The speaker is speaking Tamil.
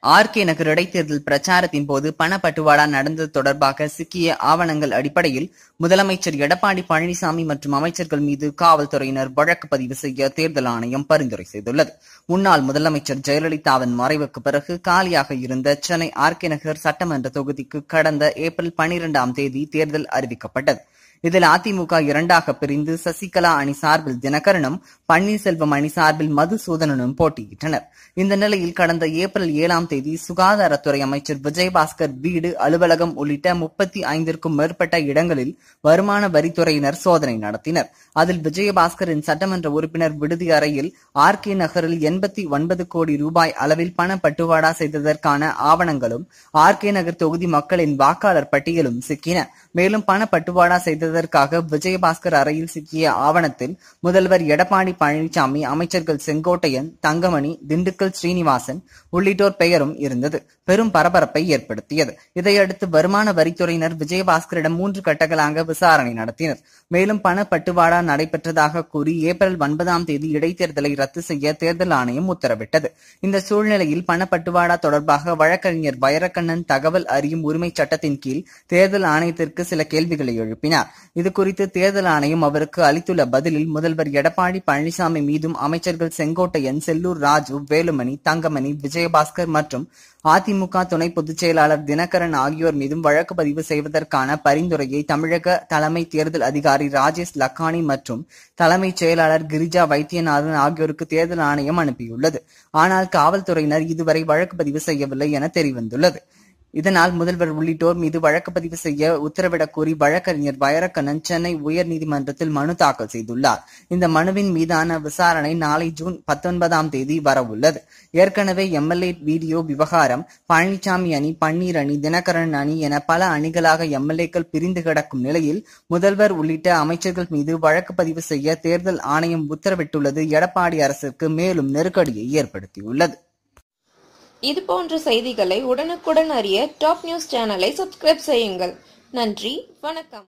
ஆர்.கே. நகர் இடைத்தேர்தல் பிரச்சாரத்தின் போது பணப்பட்டுவாடா நடந்தது தொடர்பாக சிக்கிய ஆவணங்கள் அடிப்படையில் முதலமைச்சர் எடப்பாடி பழனிசாமி மற்றும் அமைச்சர்கள் மீது காவல்துறையினர் வழக்கு பதிவு செய்ய தேர்தல் ஆணையம் பரிந்துரை செய்துள்ளது. முன்னாள் முதலமைச்சர் ஜெயலலிதாவின் மறைவுக்கு பிறகு காலியாக இருந்த சென்னை ஆர்.கே. நகர் சட்டமன்ற தொகுதிக்கு கடந்த ஏப்ரல் 12ஆம் தேதி தேர்தல் அறிவிக்கப்பட்டது. இதில் அதிமுக இரண்டாக பிரிந்து சசிகலா அணி சார்பில் தினகரனும், பன்னீர்செல்வம் அணி சார்பில் மதுசூதனனும் போட்டியிட்டனர். இந்த நிலையில் கடந்த ஏப்ரல் 7ஆம் தேதி சுகாதாரத்துறை அமைச்சர் விஜயபாஸ்கர் வீடு, அலுவலகம் உள்ளிட்ட 35க்கும் மேற்பட்ட இடங்களில் வருமான வரித்துறையினர் சோதனை நடத்தினர். அதில் விஜயபாஸ்கரின் சட்டமன்ற உறுப்பினர் விடுதி அறையில் ஆர்.கே. நகரில் 89 கோடி ரூபாய் அளவில் பணப்பட்டுவாடா செய்ததற்கான ஆவணங்களும், ஆர்.கே. நகர் தொகுதி மக்களின் வாக்காளர் பட்டியலும் சிக்கின. மேலும் பணப்பட்டுவாடா செய்ததற்காக விஜயபாஸ்கர் அறையில் சிக்கிய ஆவணத்தில் முதல்வர் எடப்பாடி பழனிசாமி, அமைச்சர்கள் செங்கோட்டையன், தங்கமணி, திண்டுக்கல் ஸ்ரீனிவாசன் உள்ளிட்டோர் பெயரும் இருந்தது. பெரும் பரபரப்பை ஏற்படுத்தியது. இதையடுத்து வருமான வரித்துறையினர் விஜயபாஸ்கரிடம் 3 கட்டங்களாக விசாரணை நடத்தினர். மேலும் பணப்பட்டுவாடா நடைபெற்றதாக கூறி ஏப்ரல் 9ஆம் தேதி இடைத்தேர்தலை ரத்து செய்ய தேர்தல் ஆணையம் உத்தரவிட்டது. இந்த சூழ்நிலையில் பணப்பட்டுவாடா தொடர்பாக வழக்கறிஞர் வைரக்கண்ணன் தகவல் அறியும் உரிமை சட்டத்தின் கீழ் தேர்தல் ஆணையத்திற்கு சில கேள்விகளை எழுப்பினார். இதுகுறித்து தேர்தல் ஆணையம் அவருக்கு அளித்துள்ள பதிலில் முதல்வர் எடப்பாடி பழனிசாமி மீதும் அமைச்சர்கள் செங்கோட்டையன், செல்லூர் ராஜு, வேலுமணி, தங்கமணி, விஜயபாஸ்கர் மற்றும் அதிமுக துணை பொதுச் செயலாளர் தினகரன் ஆகியோர் மீதும் வழக்கு பதிவு செய்வதற்கான பரிந்துரையை தமிழக தலைமை தேர்தல் அதிகாரி ராஜேஷ் லக்கானி மற்றும் தலைமைச் செயலாளர் கிரிஜா வைத்தியநாதன் ஆகியோருக்கு தேர்தல் ஆணையம் அனுப்பியுள்ளது. ஆனால் காவல்துறையினர் இதுவரை வழக்கு பதிவு செய்யவில்லை என தெரிவித்துள்ளது. இதனால் முதல்வர் உள்ளிட்டோர் மீது வழக்கு பதிவு செய்ய உத்தரவிடக் கோரி வழக்கறிஞர் வைரக்கண்ணன் சென்னை உயர்நீதிமன்றத்தில் மனு தாக்கல் செய்துள்ளார். இந்த மனுவின் மீதான விசாரணை நாளை ஜூன் 19ஆம் தேதி வரவுள்ளது. ஏற்கனவே எம்எல்ஏ வீடியோ விவகாரம், பழனிசாமி அணி, பன்னீர் அணி, தினகரன் அணி என பல அணிகளாக எம்எல்ஏக்கள் பிரிந்து கிடக்கும் நிலையில் முதல்வர் உள்ளிட்ட அமைச்சர்கள் மீது வழக்கு பதிவு செய்ய தேர்தல் ஆணையம் உத்தரவிட்டுள்ளது எடப்பாடி அரசுக்கு மேலும் நெருக்கடியை ஏற்படுத்தியுள்ளது. இது போன்ற செய்திகளை உடனுக்குடன் அறிய டாப் நியூஸ் சேனலை சப்ஸ்கிரைப் செய்யுங்கள். நன்றி, வணக்கம்.